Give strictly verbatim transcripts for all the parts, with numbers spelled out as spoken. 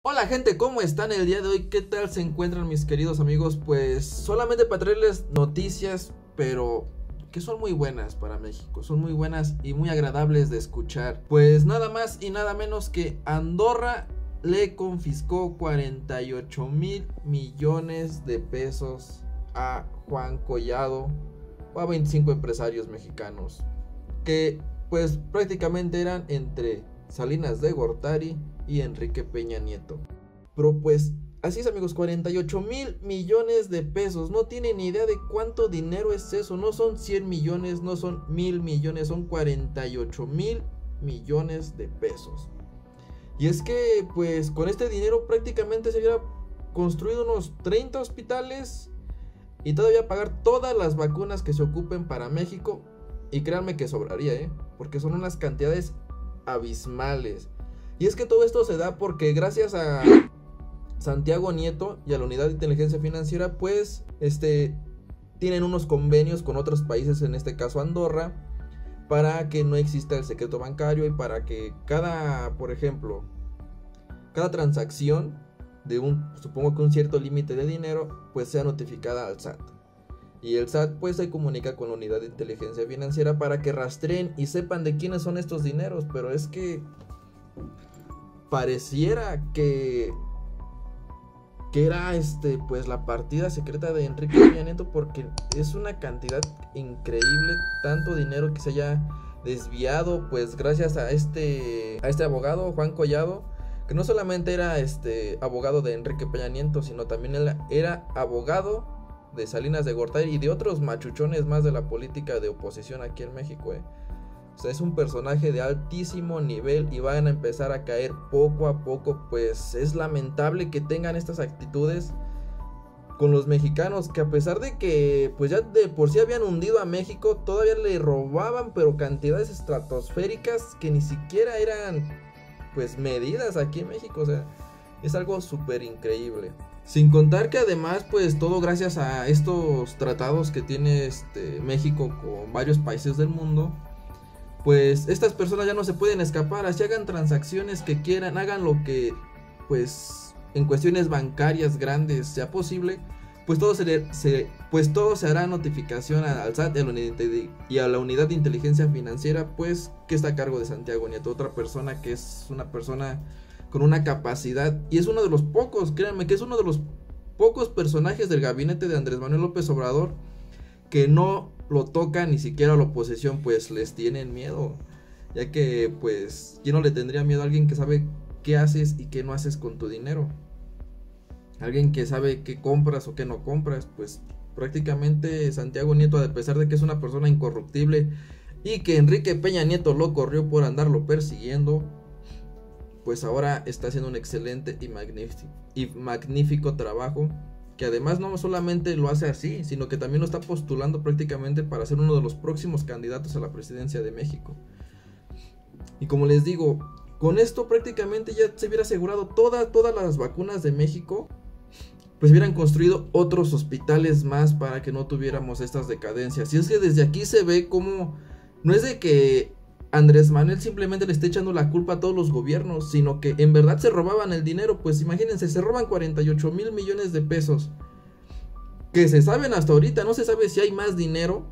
Hola gente, ¿cómo están el día de hoy? ¿Qué tal se encuentran mis queridos amigos? Pues solamente para traerles noticias, pero que son muy buenas para México, son muy buenas y muy agradables de escuchar. Pues nada más y nada menos que Andorra le confiscó cuarenta y ocho mil millones de pesos a Juan Collado o a veinticinco empresarios mexicanos que pues prácticamente eran entre Salinas de Gortari y Enrique Peña Nieto. Pero pues así es, amigos, cuarenta y ocho mil millones de pesos. No tienen ni idea de cuánto dinero es eso. No son cien millones, no son mil millones, son cuarenta y ocho mil millones de pesos. Y es que pues con este dinero prácticamente se hubiera construido unos treinta hospitales y todavía pagar todas las vacunas que se ocupen para México. Y créanme que sobraría, ¿eh? Porque son unas cantidades abismales. Y es que todo esto se da porque gracias a Santiago Nieto y a la Unidad de Inteligencia Financiera, pues este tienen unos convenios con otros países, en este caso Andorra, para que no exista el secreto bancario y para que cada, por ejemplo, cada transacción de un, supongo que un cierto límite de dinero, pues sea notificada al S A T. Y el S A T pues se comunica con la Unidad de Inteligencia Financiera para que rastreen y sepan de quiénes son estos dineros. Pero es que pareciera que que era este pues la partida secreta de Enrique Peña Nieto, porque es una cantidad increíble, tanto dinero que se haya desviado pues gracias a este a este abogado Juan Collado, que no solamente era este abogado de Enrique Peña Nieto, sino también era, era abogado de Salinas de Gortari y de otros machuchones más de la política de oposición aquí en México, eh. O sea, es un personaje de altísimo nivel y van a empezar a caer poco a poco. Pues es lamentable que tengan estas actitudes con los mexicanos, que a pesar de que pues ya de por sí habían hundido a México, todavía le robaban pero cantidades estratosféricas que ni siquiera eran pues medidas aquí en México. O sea, es algo súper increíble. Sin contar que además pues todo gracias a estos tratados que tiene este México con varios países del mundo, pues estas personas ya no se pueden escapar. Así hagan transacciones que quieran, hagan lo que pues en cuestiones bancarias grandes sea posible, pues todo se, le, se pues todo se hará notificación al S A T y a la Unidad de Inteligencia Financiera, pues que está a cargo de Santiago Nieto, otra persona que es una persona con una capacidad, y es uno de los pocos, créanme que es uno de los pocos personajes del gabinete de Andrés Manuel López Obrador que no lo toca ni siquiera la oposición, pues les tienen miedo, ya que pues ¿quién no le tendría miedo a alguien que sabe qué haces y qué no haces con tu dinero? Alguien que sabe qué compras o qué no compras. Pues prácticamente Santiago Nieto, a pesar de que es una persona incorruptible y que Enrique Peña Nieto lo corrió por andarlo persiguiendo, pues ahora está haciendo un excelente y magnífico, y magnífico trabajo, que además no solamente lo hace así, sino que también lo está postulando prácticamente para ser uno de los próximos candidatos a la presidencia de México. Y como les digo, con esto prácticamente ya se hubiera asegurado toda, todas las vacunas de México, pues hubieran construido otros hospitales más para que no tuviéramos estas decadencias. Y es que desde aquí se ve como no es de que Andrés Manuel simplemente le está echando la culpa a todos los gobiernos, sino que en verdad se robaban el dinero. Pues imagínense, se roban cuarenta y ocho mil millones de pesos, que se saben hasta ahorita, no se sabe si hay más dinero,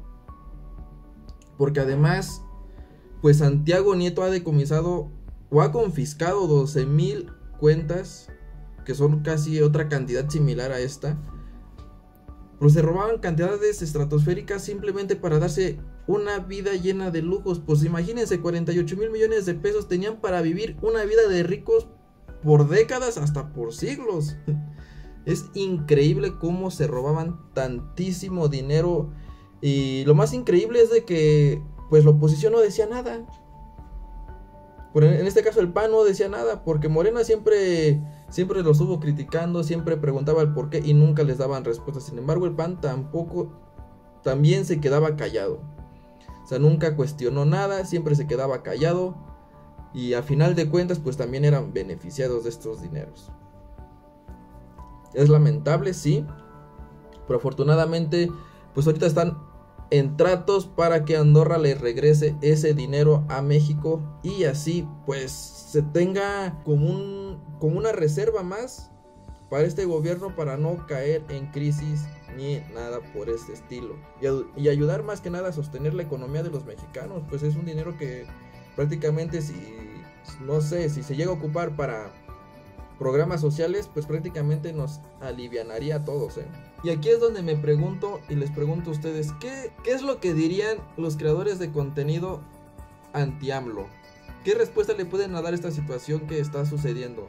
porque además pues Santiago Nieto ha decomisado o ha confiscado doce mil cuentas, que son casi otra cantidad similar a esta. Pero se robaban cantidades estratosféricas simplemente para darse una vida llena de lujos. Pues imagínense, cuarenta y ocho mil millones de pesos tenían para vivir una vida de ricos por décadas, hasta por siglos. Es increíble cómo se robaban tantísimo dinero. Y lo más increíble es de que pues la oposición no decía nada. En este caso el P A N no decía nada, porque Morena siempre siempre lo estuvo criticando, siempre preguntaba el por qué y nunca les daban respuesta. Sin embargo, el P A N tampoco, también se quedaba callado. O sea, nunca cuestionó nada, siempre se quedaba callado, y a final de cuentas pues también eran beneficiados de estos dineros. Es lamentable, sí, pero afortunadamente pues ahorita están en tratos para que Andorra le regrese ese dinero a México y así pues se tenga como, un, como una reserva más para este gobierno para no caer en crisis ni nada por este estilo y, y ayudar más que nada a sostener la economía de los mexicanos. Pues es un dinero que prácticamente, si no sé, si se llega a ocupar para programas sociales, pues prácticamente nos alivianaría a todos, ¿eh? Y aquí es donde me pregunto y les pregunto a ustedes, ¿qué, qué es lo que dirían los creadores de contenido anti-AMLO? ¿Qué respuesta le pueden dar a esta situación que está sucediendo?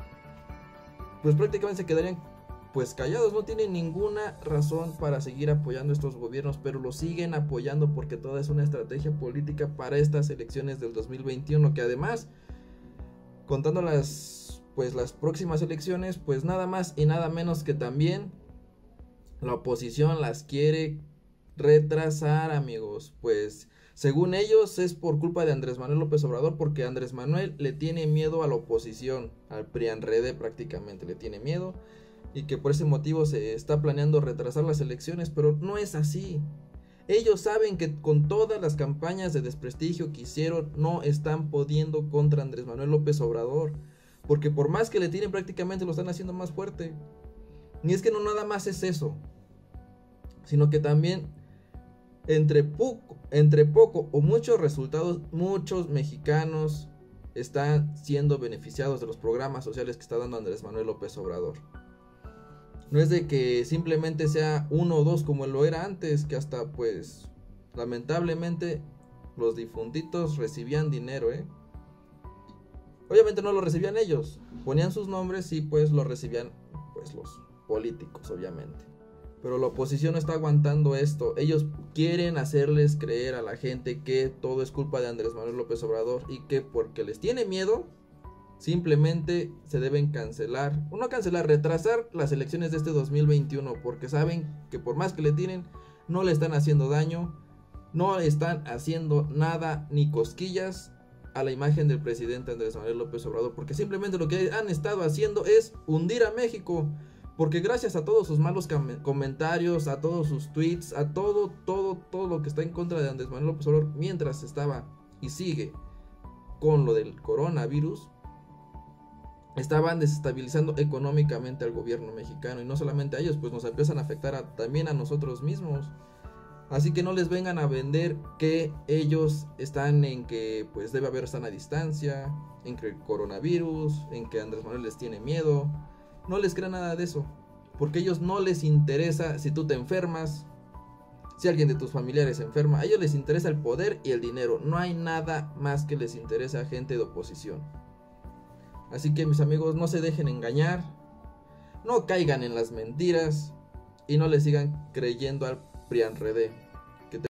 Pues prácticamente se quedarían pues callados, no tienen ninguna razón para seguir apoyando a estos gobiernos, pero lo siguen apoyando porque toda es una estrategia política para estas elecciones del dos mil veintiuno, que además, contando las pues las próximas elecciones, pues nada más y nada menos que también la oposición las quiere retrasar, amigos. Pues según ellos es por culpa de Andrés Manuel López Obrador, porque Andrés Manuel le tiene miedo a la oposición, al PRIANREDE prácticamente le tiene miedo, y que por ese motivo se está planeando retrasar las elecciones, pero no es así. Ellos saben que con todas las campañas de desprestigio que hicieron no están pudiendo contra Andrés Manuel López Obrador, porque por más que le tiren prácticamente lo están haciendo más fuerte. Y es que no nada más es eso, sino que también entre poco, entre poco o muchos resultados, muchos mexicanos están siendo beneficiados de los programas sociales que está dando Andrés Manuel López Obrador. No es de que simplemente sea uno o dos como lo era antes, que hasta pues lamentablemente los difuntitos recibían dinero, ¿eh? Obviamente no lo recibían ellos, ponían sus nombres y pues lo recibían pues los políticos, obviamente. Pero la oposición no está aguantando esto. Ellos quieren hacerles creer a la gente que todo es culpa de Andrés Manuel López Obrador y que porque les tiene miedo simplemente se deben cancelar, o no cancelar, retrasar las elecciones de este dos mil veintiuno, porque saben que por más que le tienen, no le están haciendo daño, no están haciendo nada ni cosquillas a la imagen del presidente Andrés Manuel López Obrador, porque simplemente lo que han estado haciendo es hundir a México, porque gracias a todos sus malos comentarios, a todos sus tweets, a todo, todo, todo lo que está en contra de Andrés Manuel López Obrador, mientras estaba y sigue con lo del coronavirus, estaban desestabilizando económicamente al gobierno mexicano, y no solamente a ellos, pues nos empiezan a afectar a, también a nosotros mismos. Así que no les vengan a vender que ellos están en que pues debe haber sana distancia, en que el coronavirus, en que Andrés Manuel les tiene miedo. No les crean nada de eso, porque a ellos no les interesa si tú te enfermas, si alguien de tus familiares se enferma. A ellos les interesa el poder y el dinero. No hay nada más que les interese a gente de oposición. Así que mis amigos, no se dejen engañar, no caigan en las mentiras y no le sigan creyendo al PRIANREDE.